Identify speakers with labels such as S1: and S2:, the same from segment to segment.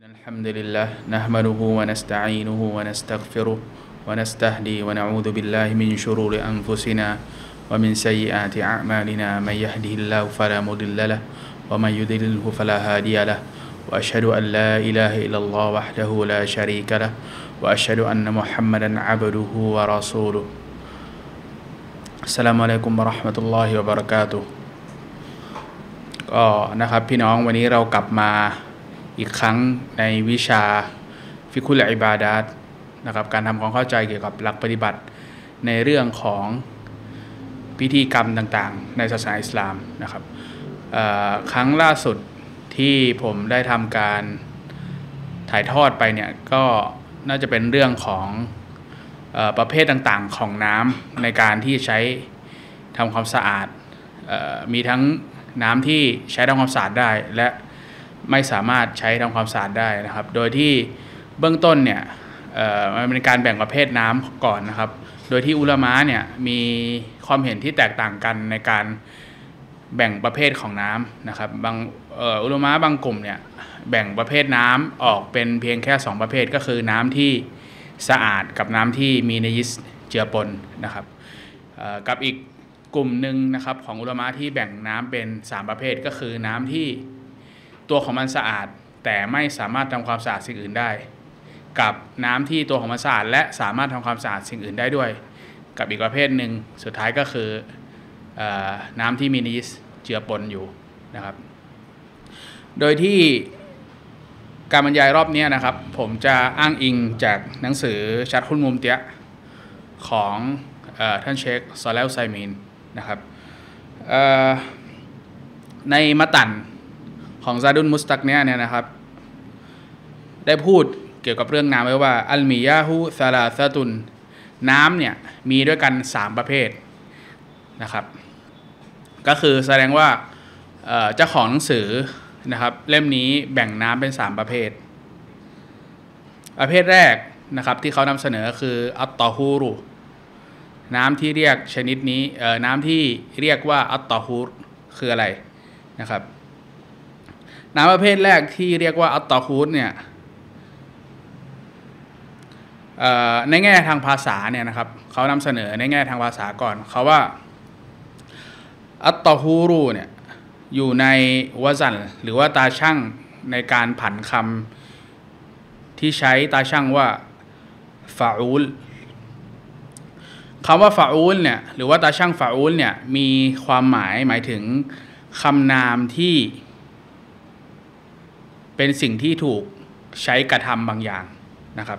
S1: الحمد لله نحمده ونستعينه ونستغفره ونستهدي ونعوذ بالله من شرور أنفسنا ومن سيئات أعمالنا من يهده الله فلا مضل له ومن يضلله فلا هادي له وأشهد أن لا إله إلا الله وحده لا شريك له وأشهد أن محمدا عبده ورسوله السلام عليكم ورحمة الله وبركاته ก็นะครับพี่น้องวันนี้เรากลับมาอีกครั้งในวิชาฟิกุลอิบาดาตนะครับการทำความเข้าใจเกี่ยวกับหลักปฏิบัติในเรื่องของพิธีกรรมต่างๆในศาสนาอิสลามนะครับครั้งล่าสุดที่ผมได้ทำการถ่ายทอดไปเนี่ยก็น่าจะเป็นเรื่องของประเภทต่างๆของน้ำในการที่ใช้ทำความสะอาดมีทั้งน้ำที่ใช้ทำความสะอาดได้และไม่สามารถใช้ทำความสะอาดได้นะครับโดยที่เบื้องต้นเนี่ยมันเป็นการแบ่งประเภทน้ำก่อนนะครับโดยที่อุลามะเนี่ยมีความเห็นที่แตกต่างกันในการแบ่งประเภทของน้ำนะครับบางอุลามะบางกลุ่มเนี่ยแบ่งประเภทน้ำออกเป็นเพียงแค่2ประเภทก็คือน้ำที่สะอาดกับน้ำที่มีเนญิสเจือปนนะครับกับอีกกลุ่มหนึ่งนะครับของอุลามะที่แบ่งน้ำเป็น3ประเภทก็คือน้ำที่ตัวของมันสะอาดแต่ไม่สามารถทำความสะอาดสิ่งอื่นได้กับน้ำที่ตัวของมันสะอาดและสามารถทำความสะอาดสิ่งอื่นได้ด้วยกับอีกประเภทหนึ่งสุดท้ายก็คือน้ำที่มีเนญิสเจือปนอยู่นะครับโดยที่การบรรยายรอบนี้นะครับผมจะอ้างอิงจากหนังสือชัดฮุลมุมเตียะของท่านเชคซอเลห์ อุซัยมีนนะครับในมะตันของซาดุลมุสตักเนี่ยนะครับได้พูดเกี่ยวกับเรื่องน้ำไว้ว่าอัลมียาฮูซาลาซาตุนน้ำเนี่ยมีด้วยกัน3ประเภทนะครับก็คือแสดงว่าเจ้าของหนังสือนะครับเล่มนี้แบ่งน้ำเป็น3ประเภทประเภทแรกนะครับที่เขานำเสนอคืออัตตอฮูรุน้ำที่เรียกชนิดนี้น้ำที่เรียกว่าอัตตอฮูรคืออะไรนะครับน้ำประเภทแรกที่เรียกว่าอัตตอฮูรเนี่ยในแง่ทางภาษาเนี่ยนะครับเขานำเสนอในแง่ทางภาษาก่อนเขาว่าอัตตอฮูรุเนี่ยอยู่ในวะซันหรือว่าตาชั่งในการผันคำที่ใช้ตาชั่งว่าฟาอูลคำว่าฟาอูลเนี่ยหรือว่าตาชั่งฟาอูลเนี่ยมีความหมายถึงคำนามที่เป็นสิ่งที่ถูกใช้กระทำบางอย่างนะครับ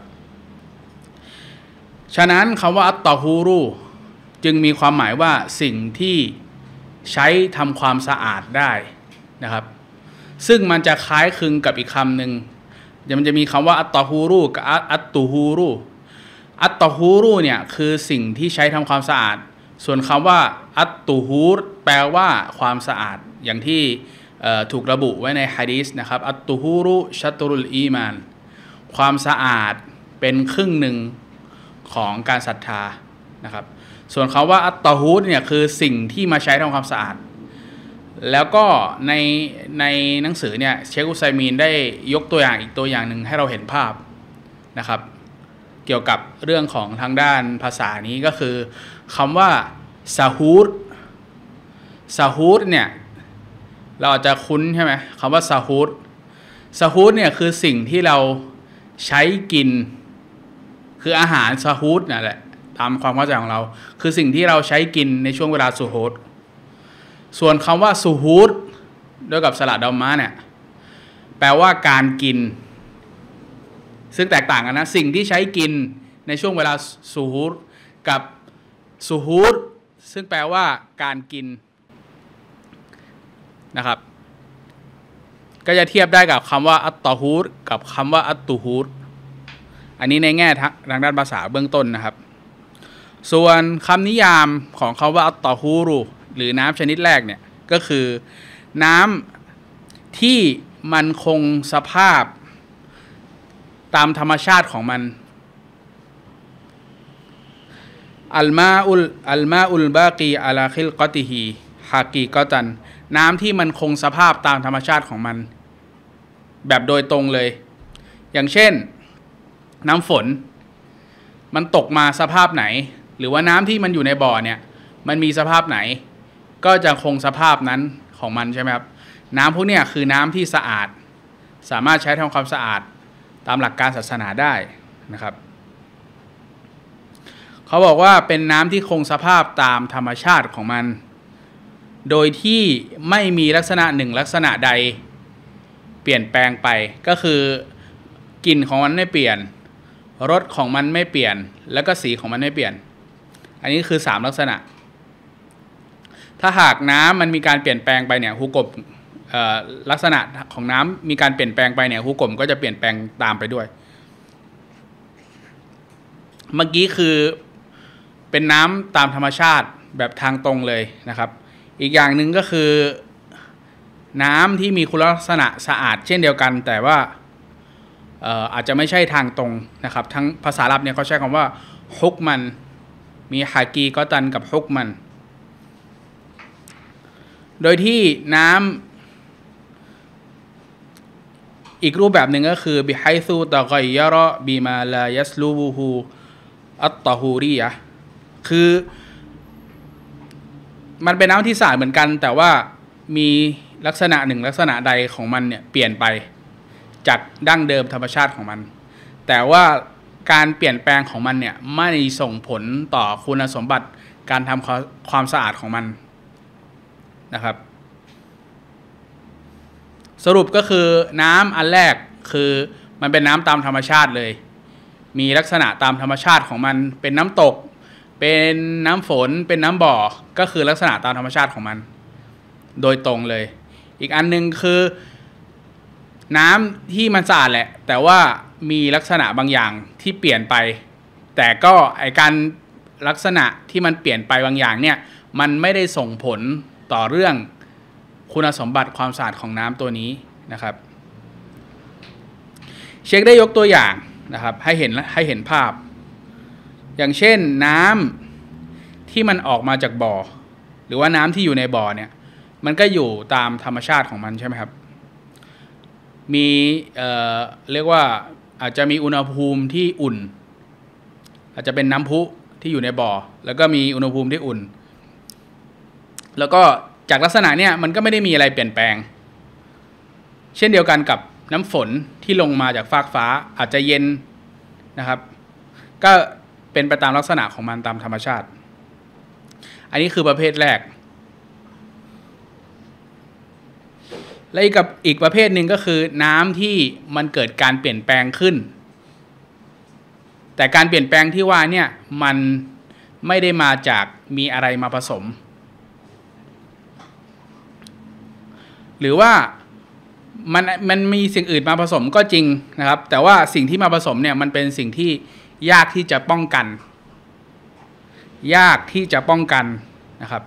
S1: ฉะนั้นคำว่าอัตตอฮูรุจึงมีความหมายว่าสิ่งที่ใช้ทำความสะอาดได้นะครับซึ่งมันจะคล้ายคลึงกับอีกคำหนึ่งมันจะมีคำว่าอัตตอฮูรุกับอัตตูฮูรุอัตตอฮูรุเนี่ยคือสิ่งที่ใช้ทำความสะอาดส่วนคำว่าอัตตูฮูรแปลว่าความสะอาดอย่างที่ถูกระบุไว้ในหะดีษนะครับอัตตูฮูรุชัตรุลอีมานความสะอาดเป็นครึ่งหนึ่งของการศรัทธานะครับส่วนคำว่าอัตตอฮูรเนี่ยคือสิ่งที่มาใช้ทำความสะอาดแล้วก็ในหนังสือเนี่ยเชคอุซัยมีนได้ยกตัวอย่างอีกตัวอย่างหนึ่งให้เราเห็นภาพนะครับเกี่ยวกับเรื่องของทางด้านภาษานี้ก็คือคำว่าซาฮูรเนี่ยเราอาจจะคุ้นใช่ไหมคำว่าซาฮูรเนี่ยคือสิ่งที่เราใช้กินคืออาหารซาฮูรนั่นแหละตามความเข้าใจของเราคือสิ่งที่เราใช้กินในช่วงเวลาสุฮูรส่วนคำว่าสุฮูรด้วยกับสระดอมมะเนี่ยแปลว่าการกินซึ่งแตกต่างกันนะสิ่งที่ใช้กินในช่วงเวลาสุฮูรกับสุฮูรซึ่งแปลว่าการกินนะครับก็จะเทียบได้กับคำว่าอัตตอฮูรกับคำว่าอัตตูฮูรอันนี้ในแง่ทางด้านภาษาเบื้องต้นนะครับส่วนคำนิยามของคำว่าอัตตอฮูรุหรือน้ำชนิดแรกเนี่ยก็คือน้ำที่มันคงสภาพตามธรรมชาติของมันอัลมาอุลบากีอาลาคิลกอติฮีฮากีกอตันน้ำที่มันคงสภาพตามธรรมชาติของมันแบบโดยตรงเลยอย่างเช่นน้ำฝนมันตกมาสภาพไหนหรือว่าน้ำที่มันอยู่ในบ่อเนี่ยมันมีสภาพไหนก็จะคงสภาพนั้นของมันใช่ไหมครับน้ำพวกนี้คือน้ำที่สะอาดสามารถใช้ทำความสะอาดตามหลักการศาสนาได้นะครับเขาบอกว่าเป็นน้ำที่คงสภาพตามธรรมชาติของมันโดยที่ไม่มีลักษณะหนึ่งลักษณะใดเปลี่ยนแปลงไปก็คือกลิ่นของมันไม่เปลี่ยนรสของมันไม่เปลี่ยนแล้วก็สีของมันไม่เปลี่ยนอันนี้คือ3ลักษณะถ้าหากน้ำมันมีการเปลี่ยนแปลงไปเนี่ยฮุกมลักษณะของน้ำมีการเปลี่ยนแปลงไปเนี่ยฮุกมก็จะเปลี่ยนแปลงตามไปด้วยเมื่อกี้คือเป็นน้ำตามธรรมชาติแบบทางตรงเลยนะครับอีกอย่างหนึ่งก็คือน้ำที่มีคุณลักษณะสะอาดเช่นเดียวกันแต่ว่าอาจจะไม่ใช่ทางตรงนะครับทั้งภาษาอาหรับเนี่ยเขาใช้คำว่าฮุกมันมีฮากีก็ตันกับฮุกมันโดยที่น้ำอีกรูปแบบหนึ่งก็คือบิไฮซูตะกอยยะรอบิมาลายัสลูบูฮูอัตตะฮูรียะคือมันเป็นน้ำที่สะอาดเหมือนกันแต่ว่ามีลักษณะหนึ่งลักษณะใดของมันเนี่ยเปลี่ยนไปจากดั้งเดิมธรรมชาติของมันแต่ว่าการเปลี่ยนแปลงของมันเนี่ยไม่ส่งผลต่อคุณสมบัติการทำความสะอาดของมันนะครับสรุปก็คือน้ำอันแรกคือมันเป็นน้ำตามธรรมชาติเลยมีลักษณะตามธรรมชาติของมันเป็นน้ำตกเป็นน้ำฝนเป็นน้ำบ่อก็คือลักษณะตามธรรมชาติของมันโดยตรงเลยอีกอันนึงคือน้ำที่มันสะอาดแหละแต่ว่ามีลักษณะบางอย่างที่เปลี่ยนไปแต่ก็ไอการลักษณะที่มันเปลี่ยนไปบางอย่างเนี่ยมันไม่ได้ส่งผลต่อเรื่องคุณสมบัติความสะอาดของน้ำตัวนี้นะครับเชคได้ยกตัวอย่างนะครับให้เห็นภาพอย่างเช่นน้ำที่มันออกมาจากบ่อหรือว่าน้ำที่อยู่ในบ่อเนี่ยมันก็อยู่ตามธรรมชาติของมันใช่ไหมครับมีเรียกว่าอาจจะมีอุณหภูมิที่อุ่นอาจจะเป็นน้ำพุที่อยู่ในบ่อแล้วก็มีอุณหภูมิที่อุ่นแล้วก็จากลักษณะเนี่ยมันก็ไม่ได้มีอะไรเปลี่ยนแปลงเช่นเดียวกันกับน้ำฝนที่ลงมาจากฟากฟ้าอาจจะเย็นนะครับก็เป็นไปตามลักษณะของมันตามธรรมชาติอันนี้คือประเภทแรกและอีกประเภทหนึ่งก็คือน้ำที่มันเกิดการเปลี่ยนแปลงขึ้นแต่การเปลี่ยนแปลงที่ว่าเนี่ยมันไม่ได้มาจากมีอะไรมาผสมหรือว่ามันมีสิ่งอื่นมาผสมก็จริงนะครับแต่ว่าสิ่งที่มาผสมเนี่ยมันเป็นสิ่งที่ยากที่จะป้องกันนะครับ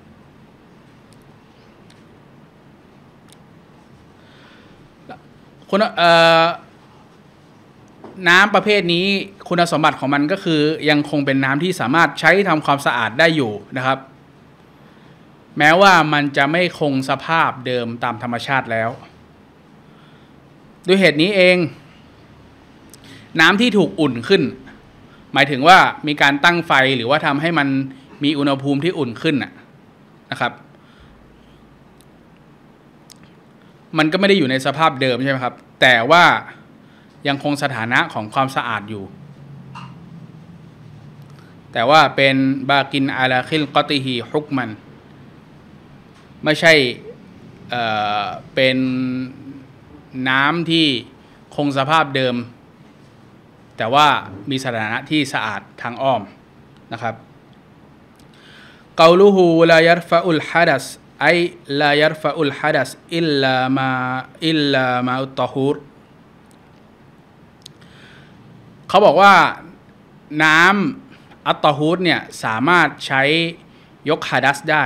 S1: น้ำประเภทนี้คุณสมบัติของมันก็คือยังคงเป็นน้ำที่สามารถใช้ทำความสะอาดได้อยู่นะครับแม้ว่ามันจะไม่คงสภาพเดิมตามธรรมชาติแล้วด้วยเหตุนี้เองน้ำที่ถูกอุ่นขึ้นหมายถึงว่ามีการตั้งไฟหรือว่าทำให้มันมีอุณหภูมิที่อุ่นขึ้นนะครับมันก็ไม่ได้อยู่ในสภาพเดิมใช่ไหมครับแต่ว่ายังคงสถานะของความสะอาดอยู่แต่ว่าเป็นบากินอาลาคิลกอติฮีฮุกมันไม่ใช่เป็นน้ำที่คงสภาพเดิมแต่ว่ามีสถานะที่สะอาดทางอ้อมนะครับกอลูฮูลายัรฟะอุลฮะดัสไอลายัรฟะอุลฮะดัสอิลลามาอุตตะฮูรเขาบอกว่าน้ำอัตตะฮูรเนี่ยสามารถใช้ยกฮะดัสได้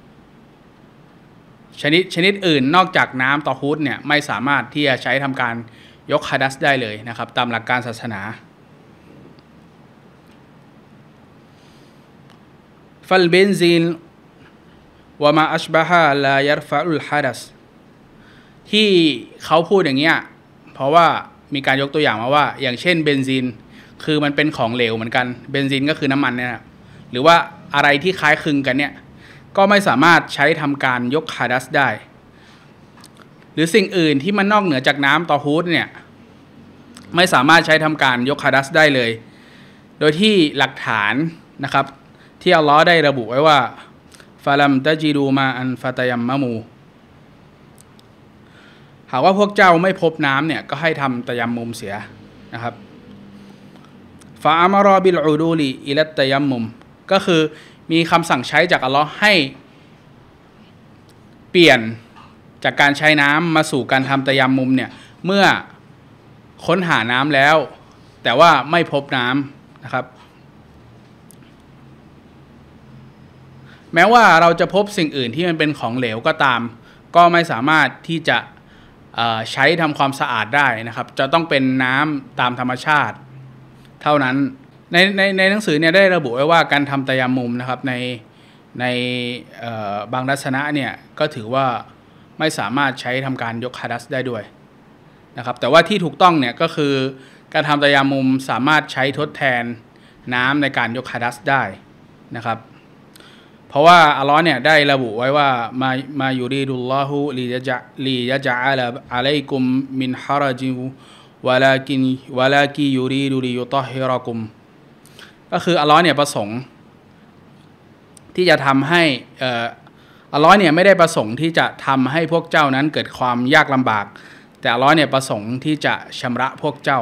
S1: ชนิดอื่นนอกจากน้ำตอฮูรเนี่ยไม่สามารถที่จะใช้ทำการยกฮะดัสได้เลยนะครับตามหลักการศาสนาฟัลเบนซินวะมาอัชบะฮะลายัรฟะอุลฮะดัสที่เขาพูดอย่างเงี้ยเพราะว่ามีการยกตัวอย่างมาว่าอย่างเช่นเบนซินคือมันเป็นของเหลวเหมือนกันเบนซินก็คือน้ำมันเนี่ยนะหรือว่าอะไรที่คล้ายคลึงกันเนี่ยก็ไม่สามารถใช้ทำการยกฮะดัษได้หรือสิ่งอื่นที่มันนอกเหนือจากน้ำตอฮูดเนี่ยไม่สามารถใช้ทำการยกฮะดัษได้เลยโดยที่หลักฐานนะครับที่อัลลอฮ์ได้ระบุไว้ว่าฟาลัมตะจิดูมาอันฟาตยัมมะมูหากว่าพวกเจ้าไม่พบน้ำเนี่ยก็ให้ทำตะยัมมุมเสียนะครับฟาอัมรอบิลอูดูลีอิลัตตะยัมมุมก็คือมีคำสั่งใช้จากอัลลอฮ์ให้เปลี่ยนจากการใช้น้ำมาสู่การทำตะยัมมุมเนี่ยเมื่อค้นหาน้ำแล้วแต่ว่าไม่พบน้ำนะครับแม้ว่าเราจะพบสิ่งอื่นที่มันเป็นของเหลวก็ตามก็ไม่สามารถที่จะใช้ทำความสะอาดได้นะครับจะต้องเป็นน้ำตามธรรมชาติเท่านั้นในหนังสือเนี่ยได้ระบุไว้ว่าการทำตะยัมมุมนะครับในบางทัศนะเนี่ยก็ถือว่าไม่สามารถใช้ทำการยกฮะดัษได้ด้วยนะครับแต่ว่าที่ถูกต้องเนี่ยก็คือการทำตะยัมมุมสามารถใช้ทดแทนน้ำในการยกฮะดัษได้นะครับเพราะว่าอัลลอฮ์เนี่ยได้ระบุไว้ว่ามายูรีดุลลอฮุลียะจะอะลัยกุมมินฮะรจิวะลากิยูรีดุลิยุตอฮิรอกุมก็คืออัลลอฮ์เนี่ยประสงค์ที่จะทำให้อัลลอฮ์เนี่ยไม่ได้ประสงค์ที่จะทำให้พวกเจ้านั้นเกิดความยากลำบากแต่อัลลอฮ์เนี่ยประสงค์ที่จะชำระพวกเจ้า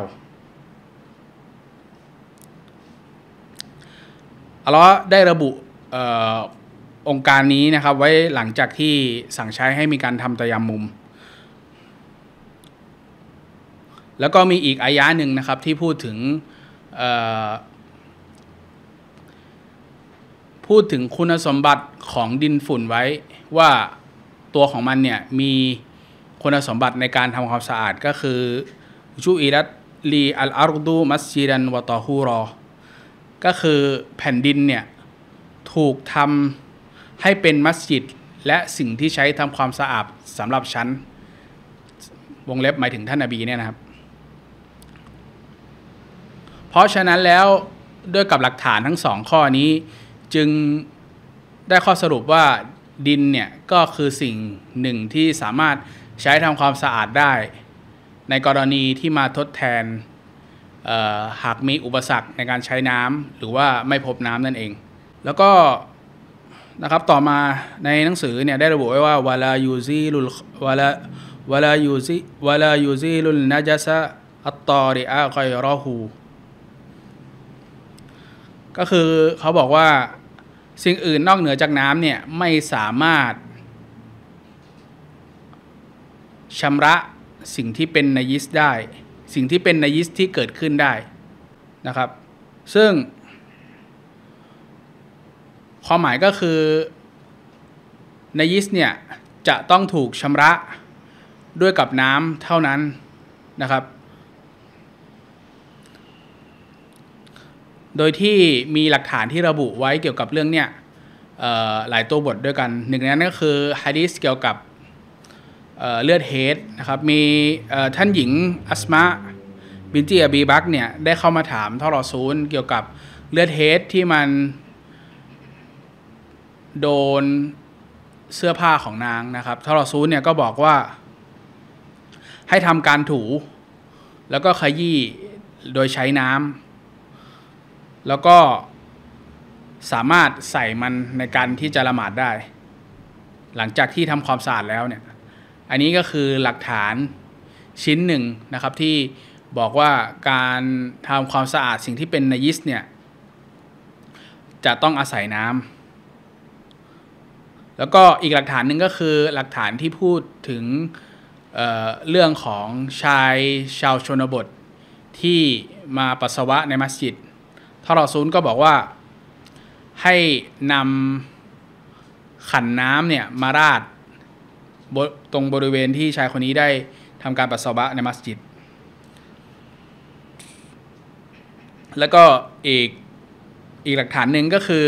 S1: อัลลอฮ์ได้ระบุองค์การนี้นะครับไว้หลังจากที่สั่งใช้ให้มีการทำตะยัมมุมแล้วก็มีอีกอายะหนึ่งนะครับที่พูดถึงคุณสมบัติของดินฝุ่นไว้ว่าตัวของมันเนี่ยมีคุณสมบัติในการทำความสะอาดก็คือจูอิลัตลีอัลอาร์ดูมัสจิดันวะตอฮูรอก็คือแผ่นดินเนี่ยถูกทำให้เป็นมัสยิดและสิ่งที่ใช้ทำความสะอาดสำหรับฉันวงเล็บหมายถึงท่านนบีเนี่ยนะครับเพราะฉะนั้นแล้วด้วยกับหลักฐานทั้งสองข้อนี้จึงได้ข้อสรุปว่าดินเนี่ยก็คือสิ่งหนึ่งที่สามารถใช้ทำความสะอาดได้ในกรณีที่มาทดแทนหากมีอุปสรรคในการใช้น้ำหรือว่าไม่พบน้ำนั่นเองแล้วก็นะครับต่อมาในหนังสือเนี่ยได้ระบุไว้ว่าวะลายูซีลุลนะจัสะอัตตอริอะกอยรอฮูก็คือเขาบอกว่าสิ่งอื่นนอกเหนือจากน้ำเนี่ยไม่สามารถชำระสิ่งที่เป็นนายิสได้สิ่งที่เป็นนายิสที่เกิดขึ้นได้นะครับซึ่งความหมายก็คือนายิสเนี่ยจะต้องถูกชำระด้วยกับน้ำเท่านั้นนะครับโดยที่มีหลักฐานที่ระบุไว้เกี่ยวกับเรื่องเนี่ยหลายตัวบทด้วยกันหนึ่งในนั้นก็คือฮะดีษเกี่ยวกับเลือดเฮดนะครับมีท่านหญิงอัสมาบินตีอบีบักเนี่ยได้เข้ามาถามท่านรอซูลเกี่ยวกับเลือดเฮดที่มันโดนเสื้อผ้าของนางนะครับท่านรอซูลเนี่ยก็บอกว่าให้ทำการถูแล้วก็ขยี้โดยใช้น้ำแล้วก็สามารถใส่มันในการที่จะละหมาดได้หลังจากที่ทำความสะอาดแล้วเนี่ยอันนี้ก็คือหลักฐานชิ้นหนึ่งนะครับที่บอกว่าการทำความสะอาดสิ่งที่เป็นนายิสเนี่ยจะต้องอาศัยน้ำแล้วก็อีกหลักฐานหนึ่งก็คือหลักฐานที่พูดถึงเรื่องของชายชาวชนบทที่มาปัสสาวะในมัสยิดท่านรอซูลก็บอกว่าให้นำขันน้ำเนี่ยมาราดตรงบริเวณที่ชายคนนี้ได้ทำการปัสสาวะในมัสยิดแล้วก็อีกหลักฐานหนึ่งก็คือ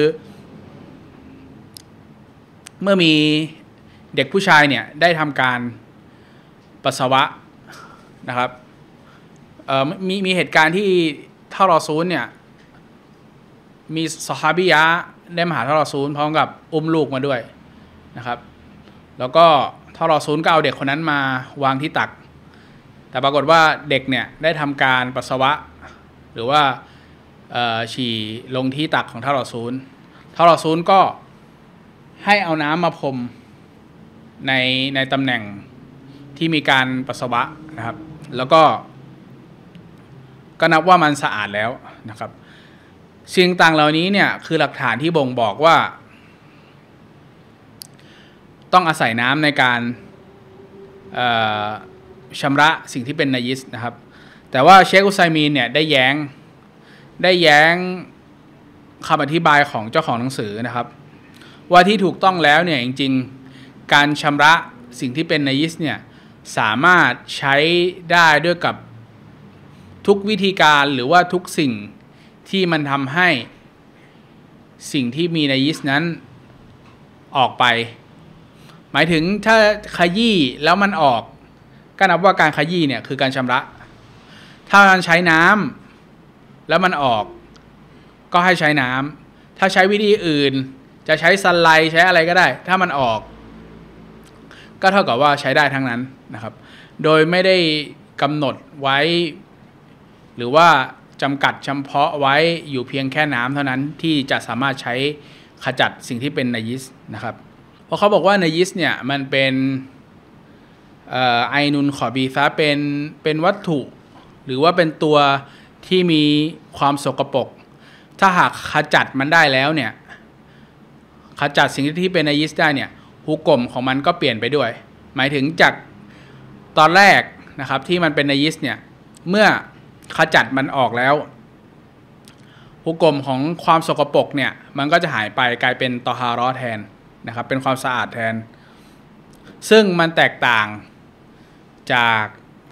S1: เมื่อมีเด็กผู้ชายเนี่ยได้ทำการปัสสาวะนะครับมีเหตุการณ์ที่ท่านรอซูลเนี่ยมีซอฮาบียะได้มาหาท่านรอซูลพร้อมกับอุ้มลูกมาด้วยนะครับแล้วก็ท่านรอซูลก็เอาเด็กคนนั้นมาวางที่ตักแต่ปรากฏว่าเด็กเนี่ยได้ทำการปัสสาวะหรือว่าฉี่ลงที่ตักของท่านรอซูลท่านรอซูลก็ให้เอาน้ำมาพรมในตำแหน่งที่มีการปัสสาวะนะครับแล้วก็นับว่ามันสะอาดแล้วนะครับสิ่งต่างเหล่านี้เนี่ยคือหลักฐานที่บ่งบอกว่าต้องอาศัยน้ำในการชำระสิ่งที่เป็นนายิสนะครับแต่ว่าเชคอุซัยมีนเนี่ยได้แย้งคำอธิบายของเจ้าของหนังสือนะครับว่าที่ถูกต้องแล้วเนี่ยจริงๆการชำระสิ่งที่เป็นนายิสเนี่ยสามารถใช้ได้ด้วยกับทุกวิธีการหรือว่าทุกสิ่งที่มันทำให้สิ่งที่มีนายิสนั้นออกไปหมายถึงถ้าขยี้แล้วมันออกก็นับว่าการขยี้เนี่ยคือการชำระถ้ามันใช้น้ำแล้วมันออกก็ให้ใช้น้ำถ้าใช้วิธีอื่นจะใช้สไลด์ใช้อะไรก็ได้ถ้ามันออกก็เท่ากับว่าใช้ได้ทั้งนั้นนะครับโดยไม่ได้กำหนดไว้หรือว่าจำกัดเฉพาะไว้อยู่เพียงแค่น้ำเท่านั้นที่จะสามารถใช้ขจัดสิ่งที่เป็นนายิสนะครับเพราะเขาบอกว่านายิสเนี่ยมันเป็นไอนุนขอบีซะเป็นวัตถุหรือว่าเป็นตัวที่มีความสกปรกถ้าหากขจัดมันได้แล้วเนี่ยขจัดสิ่งที่เป็นนายิสได้เนี่ยฮุกมของมันก็เปลี่ยนไปด้วยหมายถึงจากตอนแรกนะครับที่มันเป็นนายิสเนี่ยเมื่อขจัดมันออกแล้วฮุกมของความสกปรกเนี่ยมันก็จะหายไปกลายเป็นตอฮาเราะห์แทนนะครับเป็นความสะอาดแทนซึ่งมันแตกต่างจาก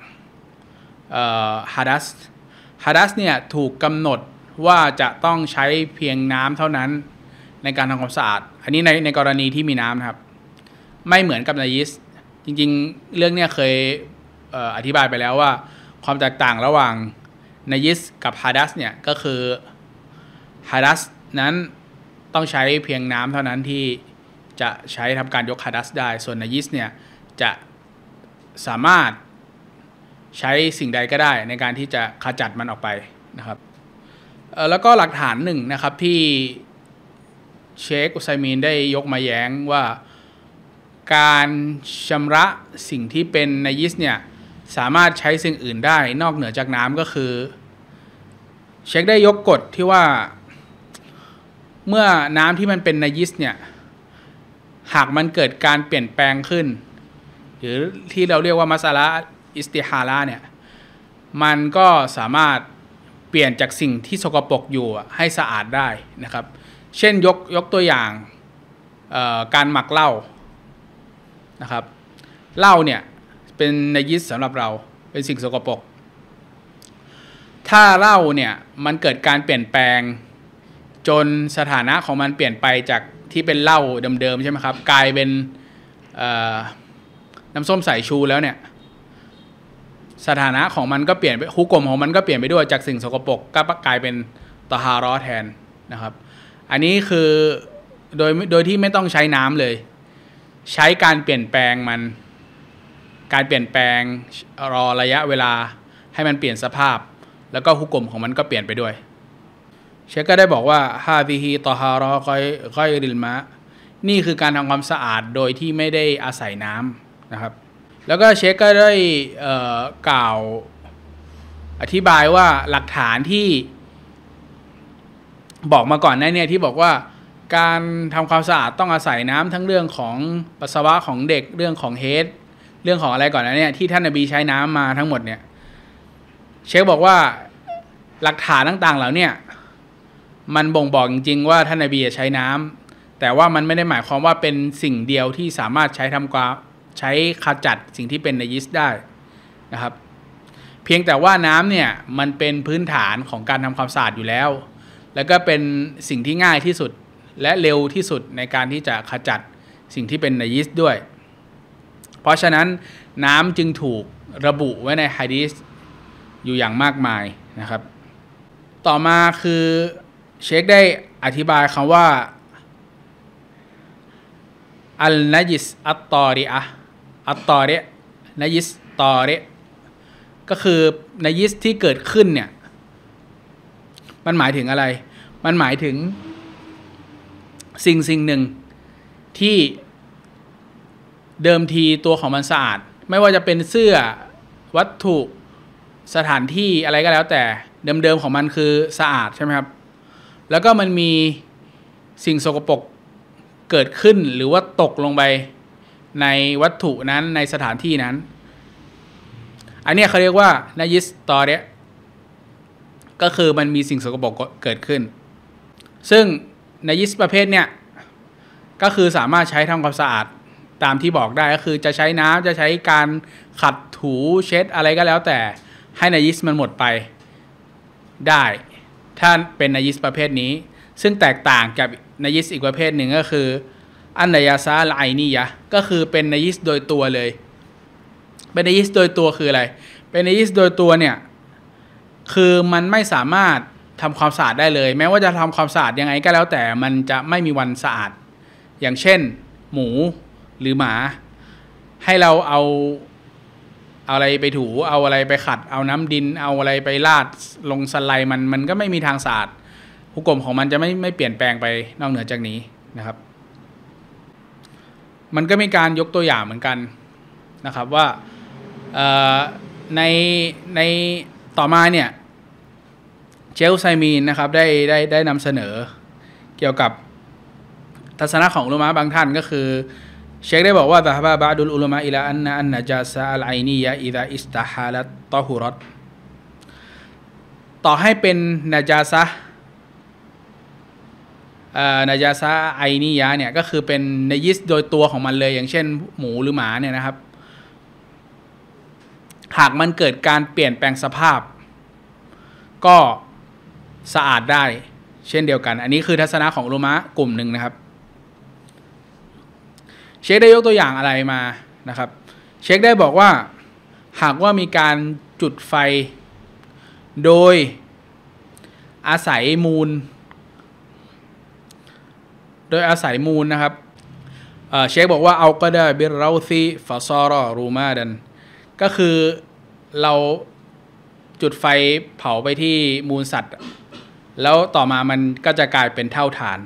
S1: ฮะดัสเนี่ยถูกกำหนดว่าจะต้องใช้เพียงน้ำเท่านั้นในการทำความสะอาดอันนี้ในกรณีที่มีน้ำนะครับไม่เหมือนกับนายิสจริงๆเรื่องนี้เคยอธิบายไปแล้วว่าความแตกต่างระหว่างนายิสกับฮะดัสเนี่ยก็คือฮะดัสนั้นต้องใช้เพียงน้ำเท่านั้นที่จะใช้ทำการยกฮะดัสได้ส่วนนายิสเนี่ยจะสามารถใช้สิ่งใดก็ได้ในการที่จะขจัดมันออกไปนะครับแล้วก็หลักฐานหนึ่งนะครับที่เชคอุซัยมีนได้ยกมาแย้งว่าการชำระสิ่งที่เป็นนายิสเนี่ยสามารถใช้สิ่งอื่นได้นอกเหนือจากน้ำก็คือเชคได้ยกกฎที่ว่าเมื่อน้ำที่มันเป็นนายิสเนี่ยหากมันเกิดการเปลี่ยนแปลงขึ้นหรือที่เราเรียกว่ามัสอะละอิสติฮาละเนี่ยมันก็สามารถเปลี่ยนจากสิ่งที่สกปรกอยู่ให้สะอาดได้นะครับเช่นยกตัวอย่างการหมักเหล้านะครับเหล้าเนี่ยเป็นนายิสสำหรับเราเป็นสิ่งสกปรกถ้าเหล้าเนี่ยมันเกิดการเปลี่ยนแปลงจนสถานะของมันเปลี่ยนไปจากที่เป็นเหล้าเดิมๆใช่ไหมครับกลายเป็นน้ำส้มสายชูแล้วเนี่ยสถานะของมันก็เปลี่ยนไปฮุกมของมันก็เปลี่ยนไปด้วยจากสิ่งสกปรกก็กลายเป็นตอฮาเราะห์แทนนะครับอันนี้คือโดยที่ไม่ต้องใช้น้ำเลยใช้การเปลี่ยนแปลงมันการเปลี่ยนแปลงรอระยะเวลาให้มันเปลี่ยนสภาพแล้วก็ฮุกมของมันก็เปลี่ยนไปด้วยเชคก็ได้บอกว่าฮาซิฮีตอฮาเราะห์กอยริลมะนี่คือการทำความสะอาดโดยที่ไม่ได้อาศัยน้ำนะครับแล้วก็เชคก็ได้กล่าวอธิบายว่าหลักฐานที่บอกมาก่อนหน้านี้ที่บอกว่าการทำความสะอาดต้องอาศัยน้ำทั้งเรื่องของปัสสาวะของเด็กเรื่องของเฮดเรื่องของอะไรก่อนนะเนี่ยที่ท่านนบีใช้น้ำมาทั้งหมดเนี่ยเชคบอกว่าหลักฐานต่างๆเหล่านี้มันบ่งบอกจริงๆว่าท่านนบีใช้น้ำแต่ว่ามันไม่ได้หมายความว่าเป็นสิ่งเดียวที่สามารถใช้ขจัดสิ่งที่เป็นนายิสได้นะครับเพียงแต่ว่าน้ำเนี่ยมันเป็นพื้นฐานของการทำความสะอาดอยู่แล้วแล้วก็เป็นสิ่งที่ง่ายที่สุดและเร็วที่สุดในการที่จะขจัดสิ่งที่เป็นนายิสด้วยเพราะฉะนั้นน้ำจึงถูกระบุไว้ในหะดีษอยู่อย่างมากมายนะครับต่อมาคือเชคได้อธิบายคำว่าอัลนัจิสอัตตอริอะอัตตอรินัจิสตอริก็คือนัจิสที่เกิดขึ้นเนี่ยมันหมายถึงอะไรมันหมายถึงสิ่งหนึ่งที่เดิมทีตัวของมันสะอาดไม่ว่าจะเป็นเสื้อวัตถุสถานที่อะไรก็แล้วแต่เดิมของมันคือสะอาดใช่ไหมครับแล้วก็มันมีสิ่งสกปรกเกิดขึ้นหรือว่าตกลงไปในวัตถุนั้นในสถานที่นั้นอันนี้เขาเรียกว่านายิสตอเรก็คือมันมีสิ่งสกปรกเกิดขึ้นซึ่งนายิสประเภทเนี่ยก็คือสามารถใช้ทำความสะอาดตามที่บอกได้ก็คือจะใช้น้ำจะใช้การขัดถูเช็ดอะไรก็แล้วแต่ให้นายิสมันหมดไปได้ถ้าเป็นนายิสประเภทนี้ซึ่งแตกต่างกับนายิสอีกประเภทหนึ่งก็คืออันนายาซาไลนียะก็คือเป็นนายิสโดยตัวเลยเป็นนายิสโดยตัวคืออะไรเป็นนายิสโดยตัวเนี่ยคือมันไม่สามารถทำความสะอาดได้เลยแม้ว่าจะทำความสะอาดยังไงก็แล้วแต่มันจะไม่มีวันสะอาดอย่างเช่นหมูหรือหมาให้เราเอาอะไรไปถูเอาอะไรไปขัดเอาน้ำดินเอาอะไรไปราดลงสไลด์มันก็ไม่มีทางสะอาดหุกกลมของมันจะไม่เปลี่ยนแปลงไปนอกเหนือจากนี้นะครับมันก็มีการยกตัวอย่างเหมือนกันนะครับว่าในต่อมาเนี่ยเชค อุซัยมีนนะครับได้นำเสนอเกี่ยวกับทัศนะของอุลามะบางท่านก็คือเชคได้บอกว่าซะฮะบะบะดุลอุลามะอิลาอันนะจาซะอัลไอนียะอิซาอิสตะฮาลัตตอฮุรัตต่อให้เป็นนะจาซะนาจาซะไอนียะเนี่ยก็คือเป็นนายิสโดยตัวของมันเลยอย่างเช่นหมูหรือหมาเนี่ยนะครับหากมันเกิดการเปลี่ยนแปลงสภาพก็สะอาดได้เช่นเดียวกันอันนี้คือทัศนะของอุลามะกลุ่มหนึ่งนะครับเชคได้ยกตัวอย่างอะไรมานะครับเชคได้บอกว่าหากว่ามีการจุดไฟโดยอาศัยมูลนะครับเชคบอกว่าเอาก็ได้บิรเราซีฟาซอรอรูมาดันก็คือเราจุดไฟเผาไปที่มูลสัตว์แล้วต่อมามันก็จะกลายเป็นเท่าฐาน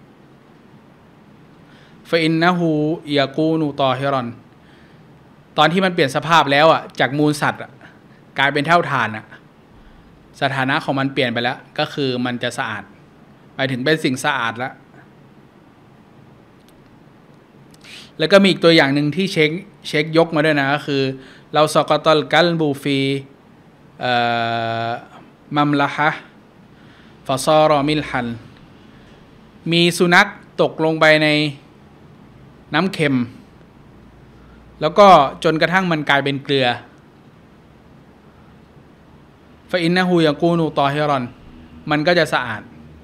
S1: ฟะอินนะฮูยากูนูตอฮิรอนตอนที่มันเปลี่ยนสภาพแล้วจากมูลสัตว์กลายเป็นเท่าฐานสถานะของมันเปลี่ยนไปแล้วก็คือมันจะสะอาดหมายถึงเป็นสิ่งสะอาดแล้วก็มีอีกตัวอย่างหนึ่งที่เช็คยกมาด้วยนะก็คือเราซอกอตอลกัลบูฟีมัมละฮะฟาซอรอมิลฮันมีสุนัขตกลงไปในน้ำเค็มแล้วก็จนกระทั่งมันกลายเป็นเกลือฟะอินนะฮูยากูนูตอฮิรอนมันก็จะสะอาด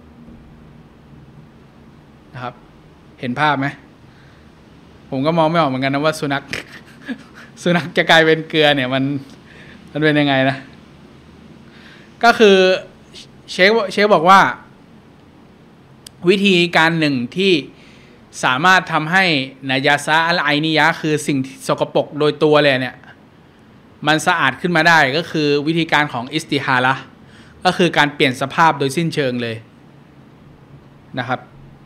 S1: นะครับเห็นภาพไหมผมก็มองไม่ออกเหมือนกันนะว่าสุนัขจะกลายเป็นเกลือเนี่ยมันเป็นยังไงนะก็คือเชคบอกว่าวิธีการหนึ่งที่สามารถทำให้นาจาซะอัลไอนียะคือสิ่งสกปรกโดยตัวเลยเนี่ยมันสะอาดขึ้นมาได้ก็คือวิธีการของอิสติฮาละก็คือการเปลี่ยนสภาพโดยสิ้นเชิงเลยนะครับ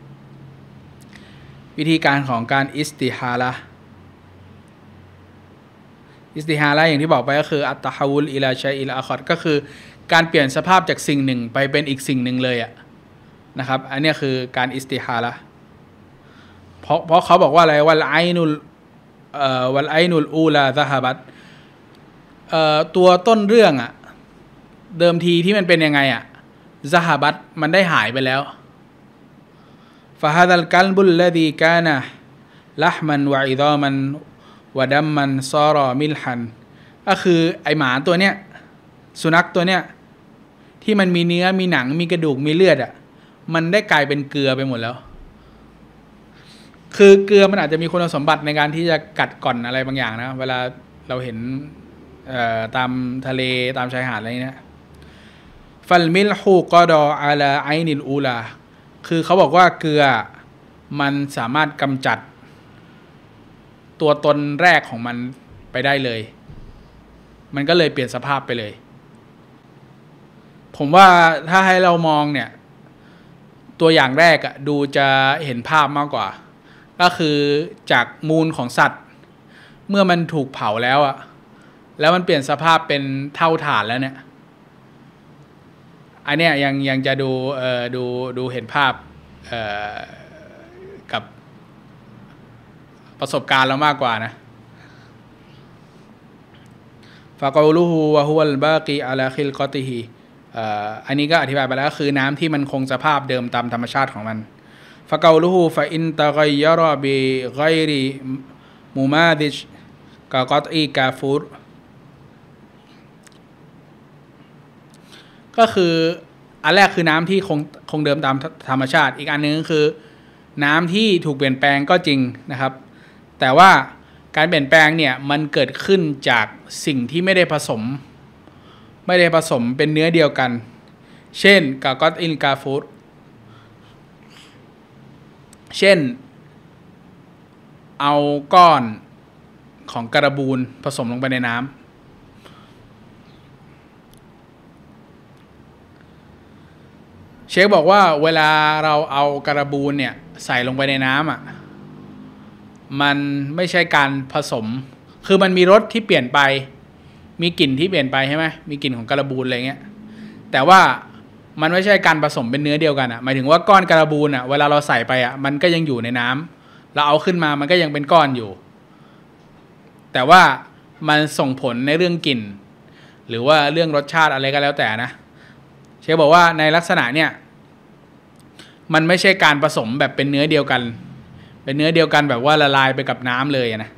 S1: วิธีการของการอิสติฮาละอย่างที่บอกไปก็คืออัตตะฮาวุลอิลาชัยอิลาคอดก็คือการเปลี่ยนสภาพจากสิ่งหนึ่งไปเป็นอีกสิ่งหนึ่งเลยนะครับอันนี้คือการอิสติฮาละเพราะเขาบอกว่าอะไรวัลไอนุลอูลาซะฮาบัตตัวต้นเรื่องเดิมทีที่มันเป็นยังไงซะฮาบัตมันได้หายไปแล้วฟะฮาซัลกัลบุลลซีกานะละห์มันวะอิฎามันวะดัมมันซารอมิลฮันก็คือไอหมาตัวเนี้ยสุนัขตัวเนี้ยที่มันมีเนื้อมีหนังมีกระดูกมีเลือดมันได้กลายเป็นเกลือไปหมดแล้วคือเกลือมันอาจจะมีคุณสมบัติในการที่จะกัดก่อนอะไรบางอย่างนะเวลาเราเห็นตามทะเลตามชายหาดอะไรเนี้ยฟัลมิลฮูกอดออาลาไอนิลอูลาคือเขาบอกว่าเกลือมันสามารถกำจัดตัวตนแรกของมันไปได้เลยมันก็เลยเปลี่ยนสภาพไปเลยผมว่าถ้าให้เรามองเนี่ยตัวอย่างแรกอะดูจะเห็นภาพมากกว่าก็คือจากมูลของสัตว์เมื่อมันถูกเผาแล้วอะแล้วมันเปลี่ยนสภาพเป็นเท่าฐานแล้วเนี่ยอันเนี้ยยังจะดูเห็นภาพกับประสบการณ์เรามากกว่านะฟะกอลูฮูวะฮุวัลบากีอะลาคิลกอติฮีอันนี้ก็อธิบายไปแล้วคือน้ำที่มันคงสภาพเดิมตามธรรมชาติของมันฟะกอลูฮูฟะอินตะกัยยะรอบิฆอยริมุมาดิชกะกอตอีกาฟูรก็คืออันแรกคือน้ำที่คงเดิมตามธรรมชาติอีกอันนึงก็คือน้ำที่ถูกเปลี่ยนแปลงก็จริงนะครับแต่ว่าการเปลี่ยนแปลงเนี่ยมันเกิดขึ้นจากสิ่งที่ไม่ได้ผสมเป็นเนื้อเดียวกันเช่นกากอตอินกาฟูดเช่นเอาก้อนของการบูนผสมลงไปในน้ำเชคบอกว่าเวลาเราเอาการบูนเนี่ยใส่ลงไปในน้ำอ่ะมันไม่ใช่การผสมคือมันมีรสที่เปลี่ยนไปมีกลิ่นที่เปลี่ยนไปใช่ไหมมีกลิ่นของการบูนอะไรเงี้ยแต่ว่ามันไม่ใช่การผสมเป็นเนื้อเดียวกันอ่ะหมายถึงว่าก้อนการบูนอ่ะเวลาเราใส่ไปอ่ะมันก็ยังอยู่ในน้ำเราเอาขึ้นมามันก็ยังเป็นก้อนอยู่แต่ว่ามันส่งผลในเรื่องกลิ่นหรือว่าเรื่องรสชาติอะไรก็แล้วแต่นะเชฟบอกว่าในลักษณะเนี่ยมันไม่ใช่การผสมแบบเป็นเนื้อเดียวกันแบบว่าละลายไปกับน้ำเลยนะ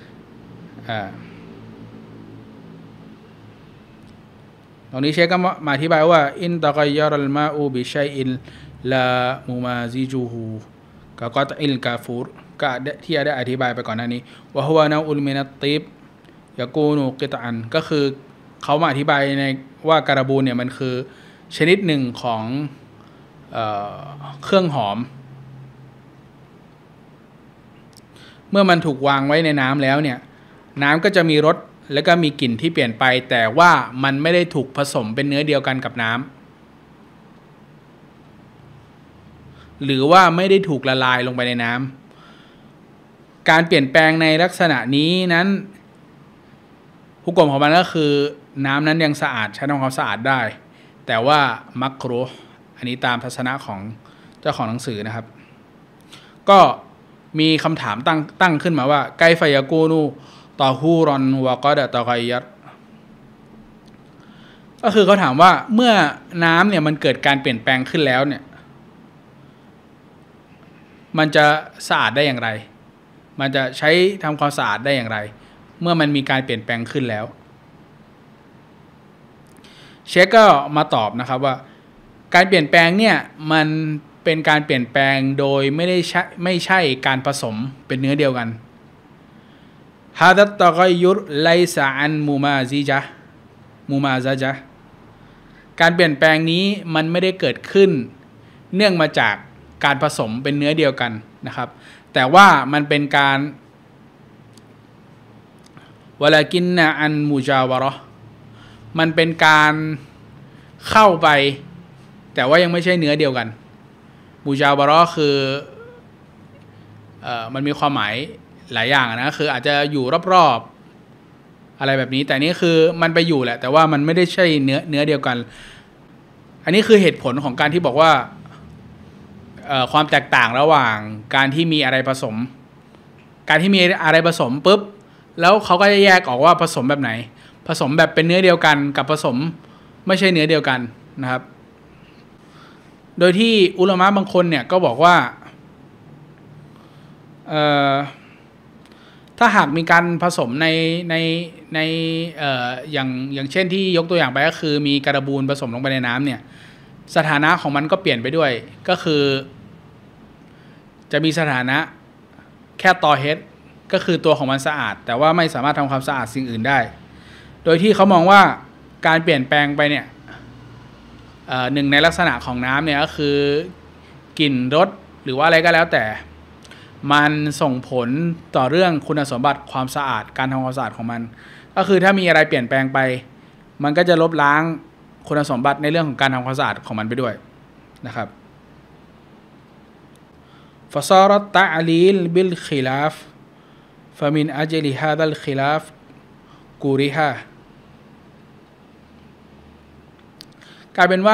S1: ตรงนี้เชคก็มาอธิบายว่าอินตะกัยยะรัลมาอูบิชัยอินลามูมาซิจูฮูกะกอตอิลกาฟูรก็ที่ได้อธิบายไปก่อนหน้านี้วะฮุวะนาอุลมินัตติบยะกูนูกิตอันก็คือเขามาอธิบายในว่าการบูนเนี่ยมันคือชนิดหนึ่งของเครื่องหอมเมื่อมันถูกวางไว้ในน้ำแล้วเนี่ยน้ำก็จะมีรสแล้วก็มีกลิ่นที่เปลี่ยนไปแต่ว่ามันไม่ได้ถูกผสมเป็นเนื้อเดียวกันกับน้ำหรือว่าไม่ได้ถูกละลายลงไปในน้ำการเปลี่ยนแปลงในลักษณะนี้นั้นฮุกมของมันก็คือน้ำนั้นยังสะอาดใช้ทำความสะอาดได้แต่ว่ามักรุฮ์อันนี้ตามทัศนะของเจ้าของหนังสือนะครับก็มีคำถามตั้งขึ้นมาว่าไกฟยากูนูตอฮูรอนวะกอดะตอไกยัดก็คือเขาถามว่าเมื่อน้ำเนี่ยมันเกิดการเปลี่ยนแปลงขึ้นแล้วเนี่ยมันจะสะอาดได้อย่างไรมันจะใช้ทำความสะอาดได้อย่างไรเมื่อมันมีการเปลี่ยนแปลงขึ้นแล้วเชคก็มาตอบนะครับว่าการเปลี่ยนแปลงเนี่ยมันเป็นการเปลี่ยนแปลงโดยไม่ใช่การผสมเป็นเนื้อเดียวกันฮาดัตตะกัยยุรไลซะอันมูมาซะจาการเปลี่ยนแปลงนี้มันไม่ได้เกิดขึ้นเนื่องมาจากการผสมเป็นเนื้อเดียวกันนะครับแต่ว่ามันเป็นการวะลากินนะอันมูจาวะเราะห์มันเป็นการเข้าไปแต่ว่ายังไม่ใช่เนื้อเดียวกันมูจาวะเราะห์คือมันมีความหมายหลายอย่างนะคืออาจจะอยู่รอบๆอะไรแบบนี้แต่นี่คือมันไปอยู่แหละแต่ว่ามันไม่ได้ใช่เนื้อเดียวกันอันนี้คือเหตุผลของการที่บอกว่าความแตกต่างระหว่างการที่มีอะไรผสมปุ๊บแล้วเขาก็จะแยกออกว่าผสมแบบไหนผสมแบบเป็นเนื้อเดียวกันกับผสมไม่ใช่เนื้อเดียวกันนะครับโดยที่อุลามะบางคนเนี่ยก็บอกว่าถ้าหากมีการผสมในอย่างเช่นที่ยกตัวอย่างไปก็คือมีการบูนผสมลงไปในน้ำเนี่ยสถานะของมันก็เปลี่ยนไปด้วยก็คือจะมีสถานะแค่ตอเฮดก็คือตัวของมันสะอาดแต่ว่าไม่สามารถทำความสะอาดสิ่งอื่นได้โดยที่เขามองว่าการเปลี่ยนแปลงไปเนี่ยหนึ่งในลักษณะของน้ำเนี่ยก็คือกลิ่นรสหรือว่าอะไรก็แล้วแต่มันส่งผลต่อเรื่องคุณสมบัติความสะอาดการทำความสะอาดของมันก็คือถ้ามีอะไรเปลี่ยนแปลงไปมันก็จะลบล้างคุณสมบัติในเรื่องของการทำความสะอาดของมันไปด้วยนะครับفصار التعليل بالخلاف فمن أجل هذا الخلاف كره กลายเป็นว่า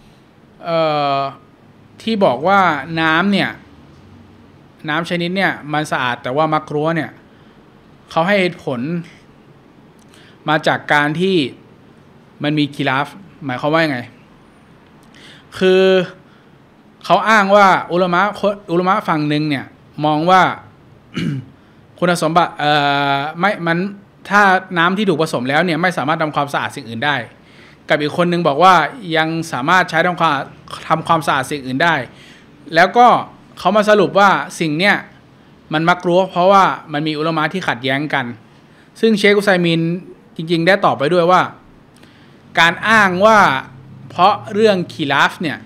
S1: ที่บอกว่าน้ำเนี่ยน้ำชนิดเนี่ยมันสะอาดแต่ว่ามักรัวเนี่ยเขาให้เหตุผลมาจากการที่มันมีคิลาฟหมายความว่ายังไงคือเขาอ้างว่าอุลามะฝั่งหนึ่งเนี่ยมองว่า คุณสมบัติไม่มันถ้าน้ำที่ถูกผสมแล้วเนี่ยไม่สามารถทำความสะอาดสิ่งอื่นได้กับอีกคนนึงบอกว่ายังสามารถใช้ทำความสะอาดสิ่งอื่นได้แล้วก็เขามาสรุปว่าสิ่งเนี่ยมันมักรู้เพราะว่ามันมีอุลามะที่ขัดแย้งกันซึ่งเชคอุซัยมีนจริงๆได้ตอบไปด้วยว่าการอ้างว่าเพราะเรื่องคีลาฟเนี่ย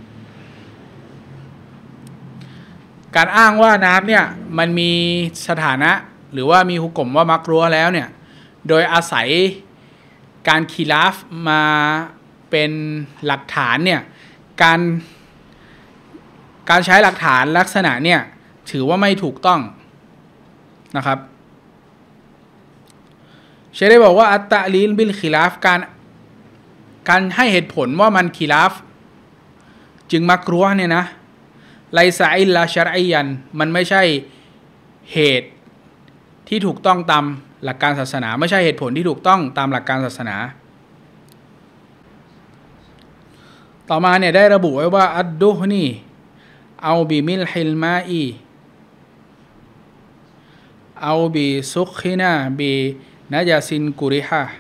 S1: การอ้างว่าน้ำเนี่ยมันมีสถานะหรือว่ามีหุกกลมว่ามักรัวแล้วเนี่ยโดยอาศัยการคีลาฟมาเป็นหลักฐานเนี่ยการใช้หลักฐานลักษณะเนี่ยถือว่าไม่ถูกต้องนะครับเชคได้บอกว่าอัตตะลีนบิลคีลาฟการให้เหตุผลว่ามันคีลาฟจึงมักรัวเนี่ยนะไลซาอิลลาชะรอียันมันไม่ใช่เหตุที่ถูกต้องตามหลักการศาสนาไม่ใช่เหตุผลที่ถูกต้องตามหลักการศาสนาต่อมาเนี่ยได้ระบุไว้ว่าอัดดุฮนีเอาบิมิลฮิลมาอีเอาบิซุคินาบินะญาซินกุริฮะ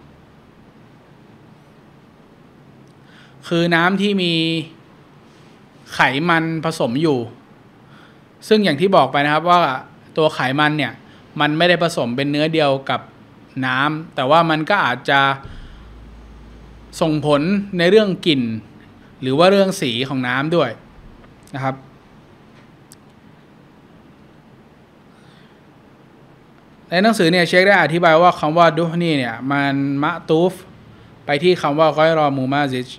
S1: คือน้ำที่มีไขมันผสมอยู่ซึ่งอย่างที่บอกไปนะครับว่าตัวไขมันเนี่ยมันไม่ได้ผสมเป็นเนื้อเดียวกับน้ำแต่ว่ามันก็อาจจะส่งผลในเรื่องกลิ่นหรือว่าเรื่องสีของน้ำด้วยนะครับในหนังสือเนี่ยเชคได้อธิบายว่าคำว่าดุฮนีเนี่ยมันมะตูฟไปที่คำว่ากอยรอมูมาซิจ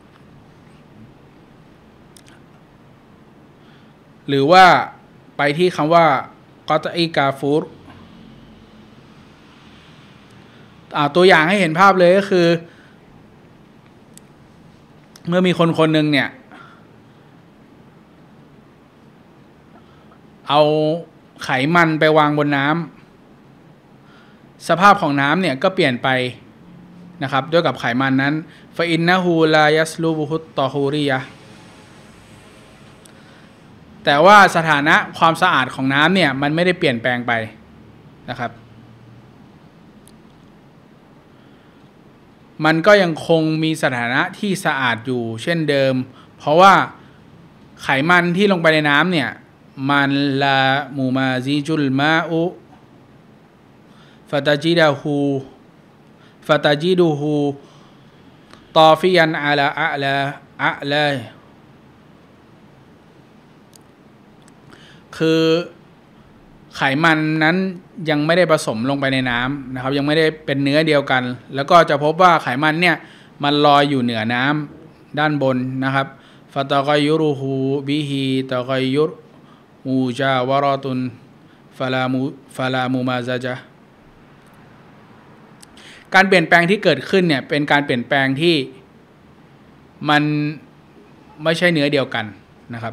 S1: หรือว่าไปที่คำว่ากอตอีกาฟูรตัวอย่างให้เห็นภาพเลยก็คือเมื่อมีคนหนึ่งเนี่ยเอาไขมันไปวางบนน้ำสภาพของน้ำเนี่ยก็เปลี่ยนไปนะครับด้วยกับไขมันนั้นฟะอินนะฮูลายัสลูบุฮุตตอฮูรียะแต่ว่าสถานะความสะอาดของน้ำเนี่ยมันไม่ได้เปลี่ยนแปลงไปนะครับมันก็ยังคงมีสถานะที่สะอาดอยู่เช่นเดิมเพราะว่าไขมันที่ลงไปในน้ำเนี่ยมันละมูมาซิจุลมาอุฟาตาจิดูฮูตอฟิยันอาลาอะลาคือไขมันนั้นยังไม่ได้ผสมลงไปในน้ำนะครับยังไม่ได้เป็นเนื้อเดียวกันแล้วก็จะพบว่าไขมันเนี่ยมันลอยอยู่เหนือน้ำด้านบนนะครับฟาตะกอยุรุฮูบิฮิตะกอยุรมูจาวารตุนฟาลามูมาซาจาการเปลี่ยนแปลงที่เกิดขึ้นเนี่ยเป็นการเปลี่ยนแปลงที่มันไม่ใช่เนื้อเดียวกันนะครับ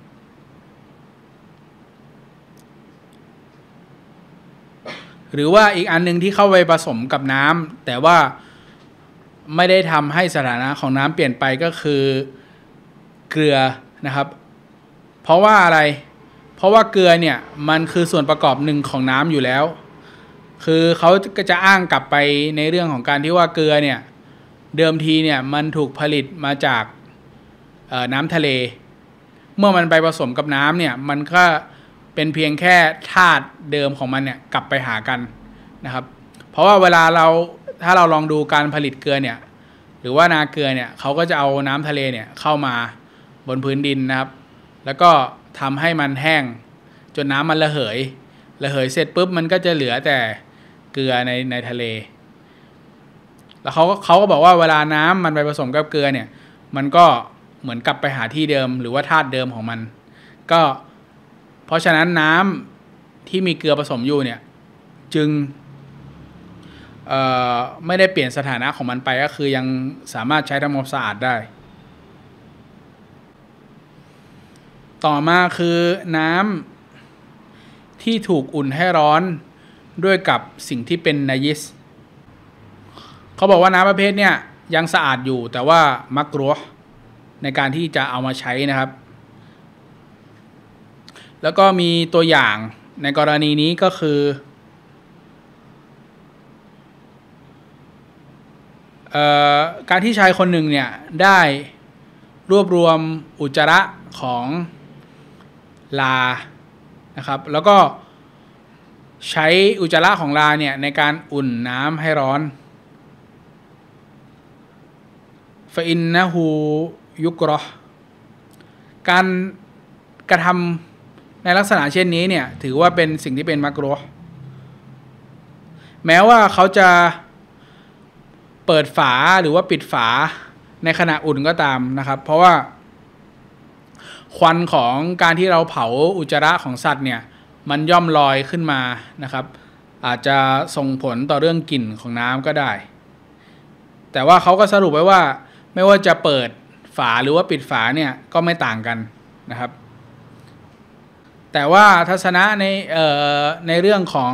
S1: หรือว่าอีกอันนึงที่เข้าไปผสมกับน้ำแต่ว่าไม่ได้ทำให้สถานะของน้ำเปลี่ยนไปก็คือเกลือนะครับเพราะว่าอะไรเพราะว่าเกลือเนี่ยมันคือส่วนประกอบหนึ่งของน้ำอยู่แล้วคือเขาก็จะอ้างกลับไปในเรื่องของการที่ว่าเกลือเนี่ยเดิมทีเนี่ยมันถูกผลิตมาจากน้ำทะเลเมื่อมันไปผสมกับน้ำเนี่ยมันก็เป็นเพียงแค่ธาตุเดิมของมันเนี่ยกลับไปหากันนะครับเพราะว่าเวลาเราถ้าเราลองดูการผลิตเกลือเนี่ยหรือว่านาเกลือเนี่ยเขาก็จะเอาน้ำทะเลเนี่ยเข้ามาบนพื้นดินนะครับแล้วก็ทำให้มันแห้งจนน้ำมันระเหยเสร็จปุ๊บมันก็จะเหลือแต่เกลือในทะเลแล้วเขาก็บอกว่าเวลาน้ำมันไปผสมกับเกลือเนี่ยมันก็เหมือนกลับไปหาที่เดิมหรือว่าธาตุเดิมของมันก็เพราะฉะนั้นน้ำที่มีเกลือผสมอยู่เนี่ยจึงไม่ได้เปลี่ยนสถานะของมันไปก็คือยังสามารถใช้ทำความสะอาดได้ต่อมาคือน้ำที่ถูกอุ่นให้ร้อนด้วยกับสิ่งที่เป็นนายิสเขาบอกว่าน้ำประเภทเนี่ยยังสะอาดอยู่แต่ว่ามักรุฮ์ในการที่จะเอามาใช้นะครับแล้วก็มีตัวอย่างในกรณีนี้ก็คือการที่ชายคนหนึ่งเนี่ยได้รวบรวมอุจจาระของลานะครับแล้วก็ใช้อุจจาระของลาเนี่ยในการอุ่นน้ำให้ร้อนฟะอินนะฮูยุกรอการกระทำในลักษณะเช่นนี้เนี่ยถือว่าเป็นสิ่งที่เป็นมักรุฮ์แม้ว่าเขาจะเปิดฝาหรือว่าปิดฝาในขณะอุ่นก็ตามนะครับเพราะว่าควันของการที่เราเผาอุจจาระของสัตว์เนี่ยมันย่อมลอยขึ้นมานะครับอาจจะส่งผลต่อเรื่องกลิ่นของน้ำก็ได้แต่ว่าเขาก็สรุปไว้ว่าไม่ว่าจะเปิดฝาหรือว่าปิดฝาเนี่ยก็ไม่ต่างกันนะครับแต่ว่าทัศนะในเรื่องของ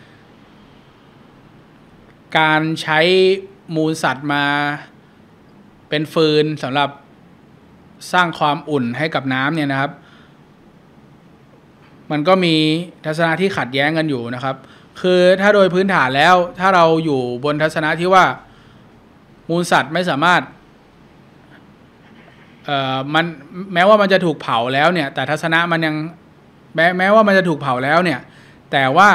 S1: การใช้มูลสัตว์มาเป็นฟืนสำหรับสร้างความอุ่นให้กับน้ำเนี่ยนะครับมันก็มีทัศนะที่ขัดแย้งกันอยู่นะครับคือถ้าโดยพื้นฐานแล้วถ้าเราอยู่บนทัศนะที่ว่ามูลสัตว์ไม่สามารถมันแม้ว่ามันจะถูกเผาแล้วเนี่ยแต่ทัศนะมันยังแม้ว่ามันจะถูกเผาแล้วเนี่ยแต่ว่า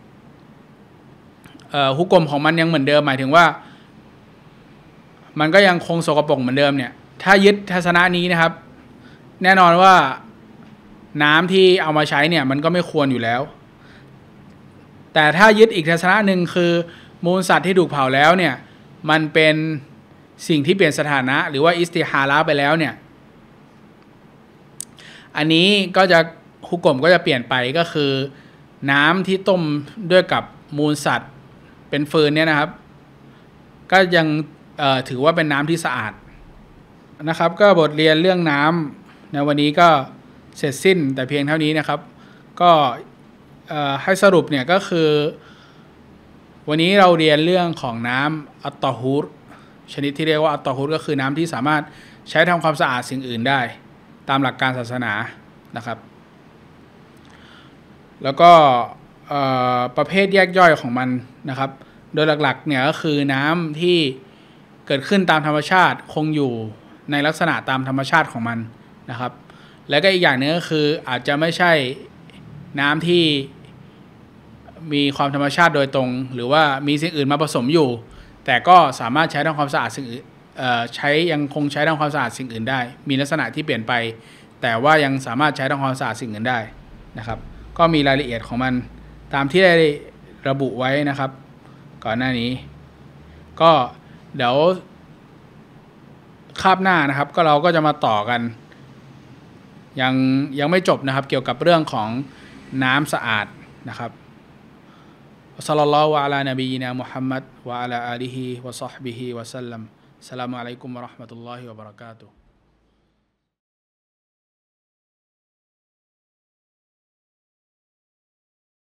S1: ฮุกกลมของมันยังเหมือนเดิมหมายถึงว่ามันก็ยังคงสกปรกเหมือนเดิมเนี่ยถ้ายึดทัศนะนี้นะครับแน่นอนว่าน้ำที่เอามาใช้เนี่ยมันก็ไม่ควรอยู่แล้วแต่ถ้ายึดอีกทัศนะหนึ่งคือมูลสัตว์ที่ถูกเผาแล้วเนี่ยมันเป็นสิ่งที่เปลี่ยนสถานะหรือว่าอิสติฮาระไปแล้วเนี่ยอันนี้ก็จะฮุกกลมก็จะเปลี่ยนไปก็คือน้ำที่ต้มด้วยกับมูลสัตว์เป็นฟืนเนี่ยนะครับก็ยังถือว่าเป็นน้ำที่สะอาดนะครับก็บทเรียนเรื่องน้ำในวันนี้ก็เสร็จสิ้นแต่เพียงเท่านี้นะครับก็ให้สรุปเนี่ยก็คือวันนี้เราเรียนเรื่องของน้ำอัตตอฮูรชนิดที่เรียกว่าอัตตอฮูรก็คือน้ำที่สามารถใช้ทำความสะอาดสิ่งอื่นได้ตามหลักการศาสนานะครับแล้วก็ประเภทแยกย่อยของมันนะครับโดยหลักๆเนี่ยก็คือน้ำที่เกิดขึ้นตามธรรมชาติคงอยู่ในลักษณะตามธรรมชาติของมันนะครับและก็อีกอย่างนึงก็คืออาจจะไม่ใช่น้ำที่มีความธรรมชาติโดยตรงหรือว่ามีสิ่งอื่นมาผสมอยู่แต่ก็สามารถใช้ทำความสะอาดสิ่งอื่นยังคงใช้ทำความสะอาดสิ่งอื่นได้มีลักษณะที่เปลี่ยนไปแต่ว่ายังสามารถใช้ทำความสะอาดสิ่งอื่นได้นะครับก็มีรายละเอียดของมันตามที่ได้ระบุไว้นะครับก่อนหน้านี้ก็เดี๋ยวคาบหน้านะครับก็เราก็จะมาต่อกันยังไม่จบนะครับเกี่ยวกับเรื่องของน้ำสะอาดนะครับศ็อลลัลลอฮุอะลานบีนามุฮัมมัดวะอะลาอาลิฮิวะศอฮบิฮิวะซัลลัมอัสสลามุอะลัยกุมวะเราะห์มะตุลลอฮิวะบะเราะกาตุฮ์